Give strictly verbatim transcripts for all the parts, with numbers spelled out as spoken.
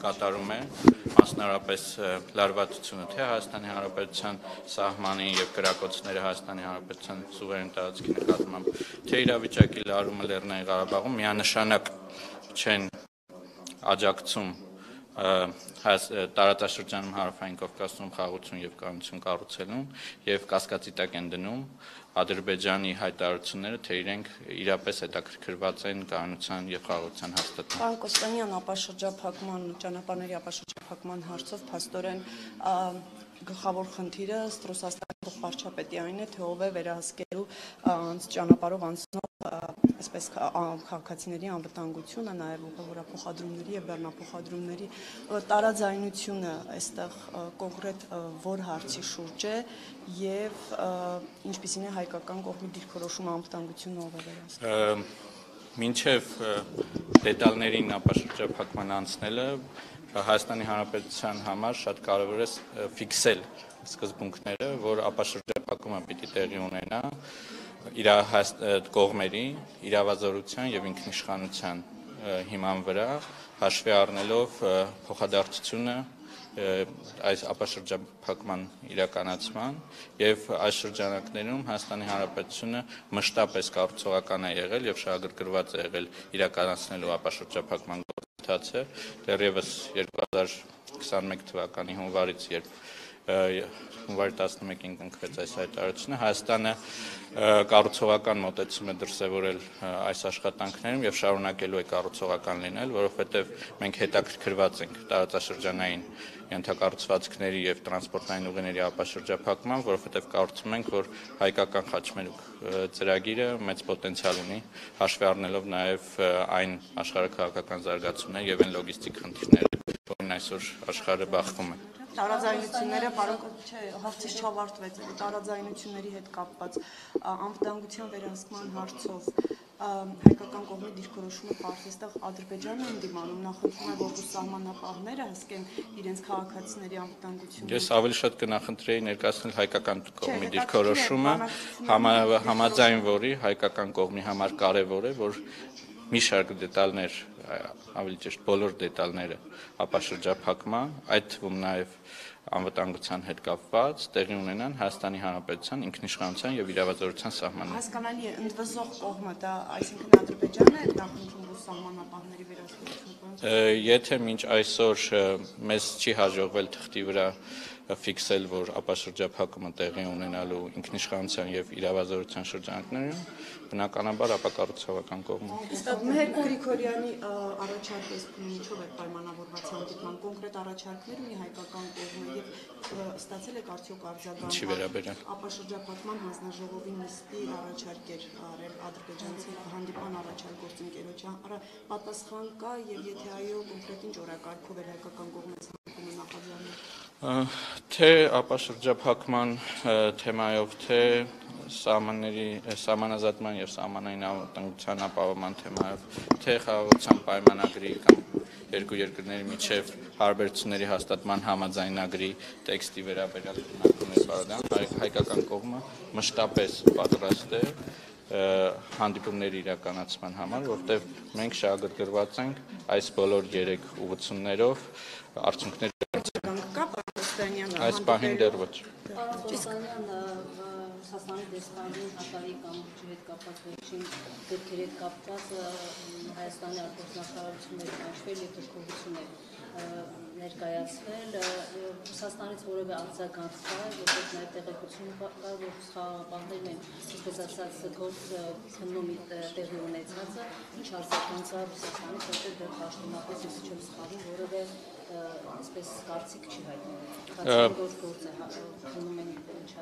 կատարում է մասնարարպես լարվածությունը թե Հայաստանի Հանրապետության սահմանի եւ գրակոչները Հայաստանի Հանրապետության սուվերեն տարածքի նկատմամբ, թե իրավիճակի լարումը Լեռնային Ղարաբաղում միանշանակ չեն աջակցում տարածաշրջանում Հարավային Կովկասում խաղաղություն եւ կայունություն կառուցելուն եւ կասկածի տակ են դնում Ադրբեջանի հայտարարությունները, թե իրենք իրապես հետաքրքրված են կայունության եւ խաղաղության հաստատման։ Պարոն Կոստանյան, ապաշրջափակման ճանապարհների ապաշրջափակման հարցով փաստորեն գլխավոր խնդիրը ըստ Ռուսաստանի փոխվարչապետի այն է, թե ով է վերահսկելու ճանապարհով անցնող այսպես քաղաքացիների անվտանգությունը, նաև ուղղափոխադրումների եւ բեռնափոխադրումների տարաձայնությունը այստեղ կոնկրետ որ հարցի շուրջ է եւ ինչպիսին է հայկական կողմի դիրքորոշումը անվտանգությունը ով է վերահսկում։ Մինչև դետալներին ապաշրջափակման անցնելը Հայաստանի Հանրապետության համար շատ կարևոր է ֆիքսել սկզբունքները, որ ապաշրջափակումը պիտի տեղի ունենա իր կողմերի իրավազորության եւ ինքնիշխանության հիման վրա, հաշվի առնելով փոխադարձությունը այս ապաշրջափակման իրականացման եւ այս շրջանակներում Հայաստանի Հանրապետությունը մշտապես կառուցողական է եղել եւ շահագրգռված է եղել իրականացնելու ապաշրջափակման գործընթացը դեռևս երկու հազար քսաներկու թվականի հունվարից, երբ հունվարի տասնմեկին կնքվեց այս հայտարարությունը, Հայաստանը կառուցողական մոտեցում է դրսևորել այս աշխատանքներում եւ շարունակելու է կառուցողական լինել, որովհետեւ մենք հետաքրքրված ենք տարածաշրջանային ենթակառուցվածքների եւ տրանսպորտային ուղիների ապաշրջափակման, որովհետեւ կարծում ենք, որ հայկական խաչմերուկ ծրագիրը մեծ պոտենցիալ ունի, հաշվի առնելով նաեւ այն աշխարհաքաղաքական զարգացումները եւ այն լոգիստիկ խնդիրները, որին այսօր աշխարհը բախվում է։ Տարաձայնությունները, պարոն, չէ, հարցից չավարտվեց, տարաձայնությունների հետ կապված անվտանգության վերահսկման հարցով հայկական կողմի դիրքորոշումը պարզ է, այստեղ Ադրբեջանը ընդդիմանում նախընտրում է, որ սահմանապահները հսկեն իրենց քաղաքացիների անվտանգությունը։ Ես ավելի շատ կնախընտրեի ներկայացնել հայկական կողմի դիրքորոշումը, համաձայն որի հայկական կողմի համար կարևոր է, որ մի շարք դետալներ, ավելի ճիշտ բոլոր դետալները ապաշրջափակման, այդ թվում նաև անվտանգության հետ կապված տեղի ունենան Հայաստանի Հանրապետության ինքնիշխանության եւ իրավազորության սահմանները։ Հասկանալի է, ընդվզող կողմը դա, այսինքն Ադրբեջանն է նախընտրում, որ սահմանապահների վերահսկողությունը։ Եթե մինչ այսօր մեզ չի հաջողվել թղթի վրա ֆիքսել, որ ապաշրջափակումը տեղի ունենալու ինքնիշխանության եւ իրավազորության շրջանակներում, բնականաբար ապակառուցողական կողմը։ Մեհեր Գրիգորյանի առաջարկը ինչով է պայմանավորված հանդիպման կոնկրետ առաջարկներ ունի հայկական կողմը եւ ստացել է արդյոք արձագանք։ Ինչի վերաբերյալ ապաշրջափակման հանձնաժողովի նիստի առաջարկ էր արել ադրբեջանցի հանդիպան առաջարկ գործընկերոջ արա պատասխան կա եւ եթե այո կոնկրետ ինչ օրակարգով է հայկական կողմը ցանկանում նախաձեռնել։ Թե ապաշրջափակման թեմայով, թե սահմանների սահմանազատման եւ սահմանային անվտանգության ապահովման թեմայով, թե խաղաղության պայմանագրի կամ երկու երկրների միջև հարաբերությունների հաստատման համաձայնագրի տեքստի վերաբերյալ քննարկումներ բարդան, հայկական կողմը մշտապես պատրաստ է հանդիպումների իրականացման համար, որտեղ մենք շահագրգռված ենք այս բոլոր երեք ուղղություններով արդյունքներ այս պահին դեռ ոչ։ Ռուսաստանի դեսպանի հակարի կամուրջի հետ կապված վերջին դեպքերի հետ կապված Հայաստանի արտգործնախարարությունների կանչվել եւ դժգոհություններ ներկայացվել Ռուսաստանից որևէ արձագանք կա, որպես նաեւ տեղեկություն կա, որ խաղաղապահներն են, ինչպես ասած, գործ քննումի տեղի ունեցածը, ինչ արձագանք կա Ռուսաստանից, որտեղ դեռ պաշտոնապես ես չեմ սխալվում, որևէ այսպես կարծիք չի հայտնել։ Գործ է քննում են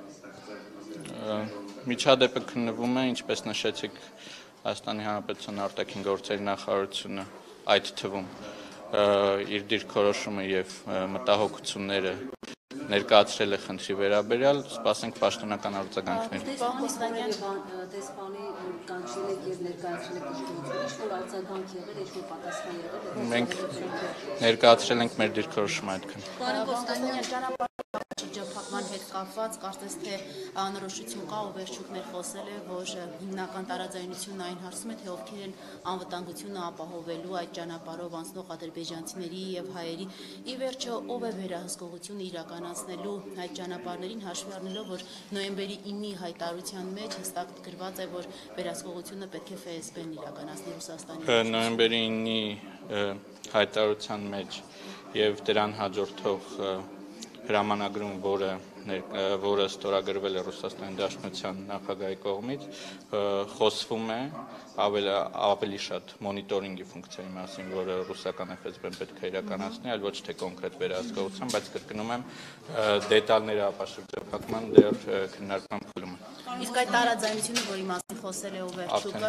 Միջադեպը քննվում է, ինչպես նշեցիք, Հայաստանի Հանրապետության արտաքին գործերի նախարարությունը այդ թվում իր դիրքորոշումը եւ մտահոգությունները ներկայացրել է խնդրի վերաբերյալ, սպասենք պաշտոնական արձագանքներ։ Դեսպանի կանչել եք եւ ներկայացրել եք դժգոհություն, ինչ-որ արձագանք եղել, ինչ-որ պատասխան եղել։ Մենք ներկայացրել ենք մեր դիրքորոշումը այդքան։ Պարոն Կոստանյան, ճանապարհ շրջափակման հետ կապված կարծես թե անորոշություն կա ու վերջուկներ խոսել է, որ հիմնական տարաձայնությունն այն հարցում է, թե ովքեր են անվտանգությունը ապահովելու այդ ճանապարհով անցնող ադրբեջանցիների եւ հայերի։ Ի վերջո, ով է վերահսկողությունը իրականացնելու այդ ճանապարհներին, հաշվի առնելով, որ նոյեմբերի ինի հայտարարության մեջ հստակ գրված է, որ վերահսկողությունը պետք է Ֆ S B-ն իրականացնի Ռուսաստանի։ Նոյեմբերի ինի հայտարարության մեջ եւ դրան հաջորդող հրամանագրում, որը որը ստորագրվել է Ռուսաստանի Դաշնության նախագահի կողմից, խոսվում է ավելի ավելի շատ մոնիտորինգի ֆունկցիայի մասին, որը ռուսական F S B-ն պետք է իրականացնի, այլ ոչ թե կոնկրետ վերահսկողության, բայց կրկնում եմ, դետալները ապաշրջափակման դեռ քննարկման փուլում են։ Իսկ այդ տարաձայնությունը, որի մասին խոսել է ով վերջուկը,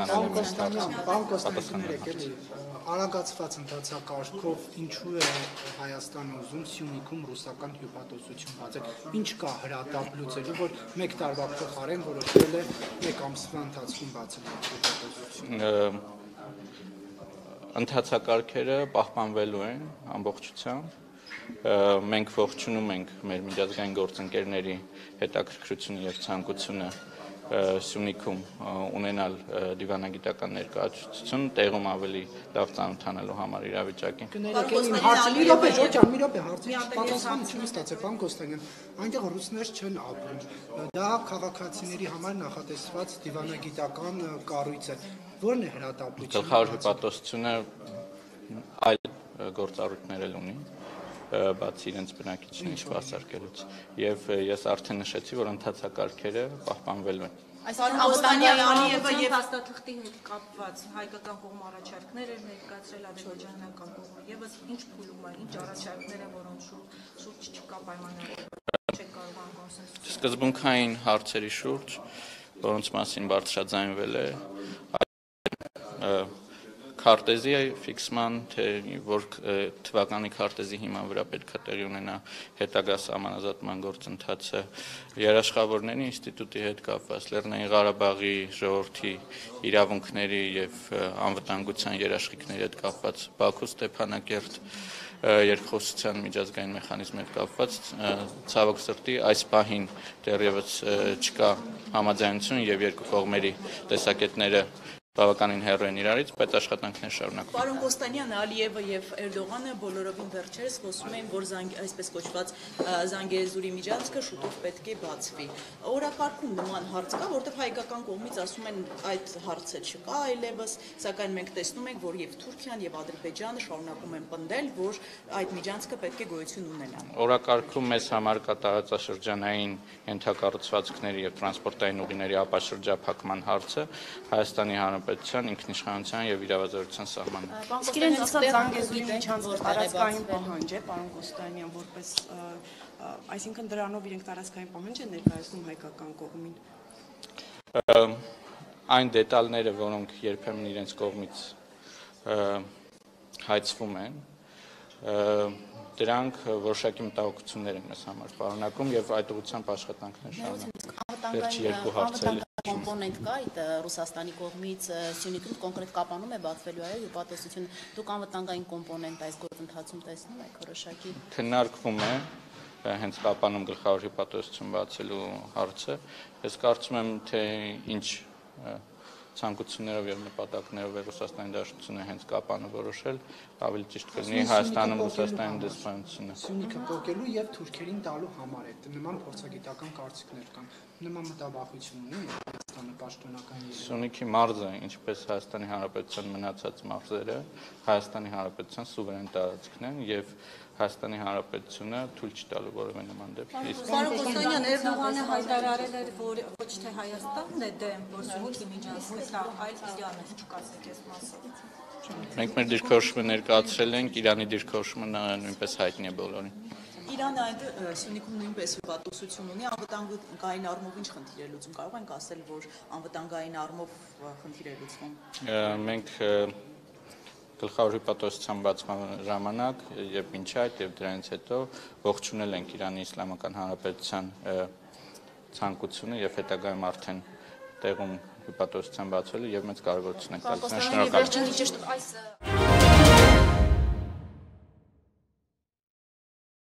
Արագացված ընթացակարգով ինչու է Հայաստանը ուզում Սյունիքում ռուսական հյուպատոսություն բացել, ինչ կա հրատապ լուծելու, որ մեկ տարվա փոխարեն որոշվել է մեկ ամսվա ընթացքում բացել հյուպատոսություն։ Ընթացակարգերը պահպանվելու են ամբողջությամբ։ Մենք ողջունում ենք մեր միջազգային գործընկերների հետաքրքրությունը եւ ցանկությունը Սյունիքում ունենալ դիվանագիտական ներկայացություն, տեղում ավելի լավ ծանոթանալու համար իրավիճակին։ Կներեք, իմ հարցը մի րոպե, Ժորջան, մի րոպե հարցը պատասխանը չեմ ստացել, պարոն Կոստանյան, այնտեղ ռուսներ չեն ապրում։ Դա քաղաքացիների համար նախատեսված դիվանագիտական կառույց է։ Ո՞րն է հրատապությունը։ Գլխավոր հյուպատոսությունը այլ գործառույթներ էլ ունի, բացի իրենց բնակիչներին սպասարկելուց, եւ ես արդեն նշեցի, որ ընթացակարգերը պահպանվելու են։ Այսինքն Ալիևը եւ հաստատախտի հետ կապված հայկական կողմ առաջարկներ էր ներկայացրել ադրբեջանական կողմը, եւս ինչ փուլում է, ինչ առաջարկներ են, որոնց շուրջ չկա պայմանավորված, չեն կարողանում կոնսենսուս։ Սկզբունքային հարցերի շուրջ, որոնց մասին բարձրաձայնվել է, քարտեզի ֆիքսման, թե որ թվականի քարտեզի հիման վրա պետք է տեղի ունենա հետագա սահմանազատման գործընթացը, երաշխավորների ինստիտուտի հետ կապված, Լեռնային Ղարաբաղի ժողովրդի իրավունքների եւ անվտանգության երաշխիքների հետ կապված, Բաքու Ստեփանակերտ երկխոսության միջազգային մեխանիզմի հետ կապված, ցավոք սրտի այս պահին դեռևս չկա համաձայնություն եւ երկու կողմերի տեսակետները բավականին հեռու են իրարից, բայց աշխատանքներ շարունակվում։ Պարոն Կոստանյան, Ալիևը եւ Էրդողանը բոլորովին վերջերս խոսում էին, որ այսպես կոչված Զանգեզուրի միջանցքը շուտով պետք է բացվի։ Օրակարգում նման հարց կա, որտեղ հայկական կողմից ասում են այդ հարցը չկա այլևս, սակայն մենք տեսնում ենք, որ եւ Թուրքիան եւ Ադրբեջանը շարունակում են պնդել, որ այդ միջանցքը պետք է գոյություն ունենա։ Օրակարգում մեզ համար կա տարածաշրջանային ենթակառուցվածքների եւ տրանսպորտային ուղիների ապաշրջափակման հարցը, Հայաստանի Հանրապետության ինքնիշխանության եւ իրավազորության սահմանը։ Իսկ իրենց ասած Զանգեզուրի միջանցքը տարածքային պահանջ է, պարոն Կոստանյան, որպես այսինքն դրանով իրենք տարածքային պահանջ են ներկայացնում հայկական կողմին։ Այն դետալները, որոնք երբեմն իրենց կողմից հայցվում են, դրանք որոշակի մտահոգություններ են մեզ համար պարունակում եւ այդ ուղղությամբ աշխատանքներ շարունակվում։ Վերջի երկու հարցերը կոմպոնենտ կա այդ Ռուսաստանի կողմից Սյունիքում կոնկրետ կապանում է բացվելու այո հյուպատոսությունը, դուք անվտանգային կոմպոնենտ այս գործընթացում տեսնում եք որոշակի։ Քննարկվում է հենց կապանում գլխավոր հյուպատոսություն բացելու հարցը։ Ես կարծում եմ, թե ինչ ցանկություններով եւ նպատակներով է Ռուսաստանի Դաշնությունը հենց կապանը որոշել, ավելի ճիշտ կլինի Հայաստանում Ռուսաստանի դեսպանությունը։ Սյունիքը փոկելու եւ թուրքերին տալու համար է։ Նման փորձագիտական կարծիքներ կան։ Նման մտավախություն ունի Հայաստանը պաշտոնական երևույթ։ Սյունիքի մարզը, ինչպես Հայաստանի Հանրապետության մնացած մարզերը, Հայաստանի Հանրապետության սուվերեն տարածքն են եւ Հայաստանի Հանրապետությունը թույլ չի տալու որևէ նման դեպքի։ Պարոն Կոստանյան, Էրդողանը հայտարարել էր, որ ոչ թե Հայաստանն է դեմ, որ Սյունիքի միջանցքը տա, այլ Իրանը, ինչ կասեք այս մասին։ Մենք մեր դիրքորոշումը ներկայացրել ենք, Իրանի դիրքորոշումը նույնպես հայտնի է բոլորին։ Իրանը այդ Սյունիքում նույնպես հյուպատոսություն ունի, անվտանգային առումով ինչ խնդիր է լուծում, կարող ենք ասել, որ անվտանգային առումով խնդիր է լուծվում։ Մենք գլխավոր հյուպատոսության բացման ժամանակ եւ մինչ այդ եւ դրանից հետո ողջունել ենք Իրանի Իսլամական Հանրապետության ցանկությունը եւ հետագայում արդեն տեղում հյուպատոսության բացվելու եւ մեծ կարևորություն ենք տալիս։ Շնորհակալ եմ։